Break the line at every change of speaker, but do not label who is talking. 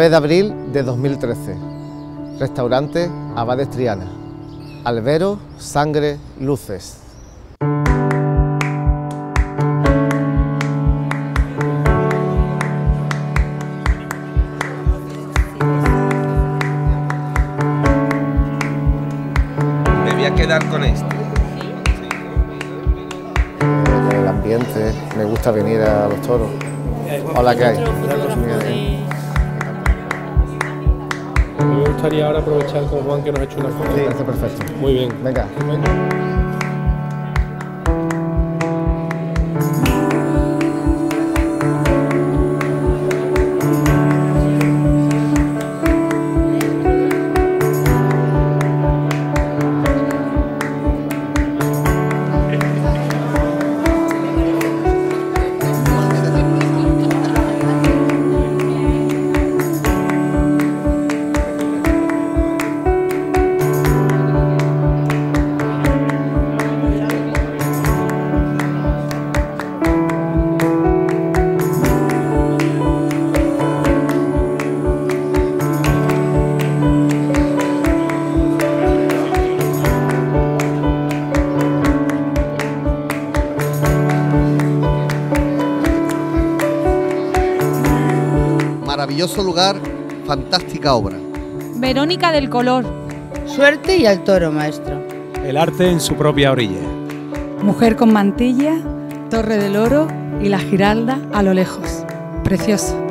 9 de abril de 2013. Restaurante Abades Triana. Albero, sangre, luces.
Me voy a quedar con esto.
El ambiente, me gusta venir a los toros. Hola, ¿qué hay?
Me gustaría ahora aprovechar con Juan que nos ha hecho una foto.
Sí, está perfecto.
Muy bien.
Venga.
Maravilloso lugar, fantástica obra.
Verónica del Color.
Suerte y al toro, maestro.
El arte en su propia orilla.
Mujer con mantilla, Torre del Oro y la Giralda a lo lejos. Precioso.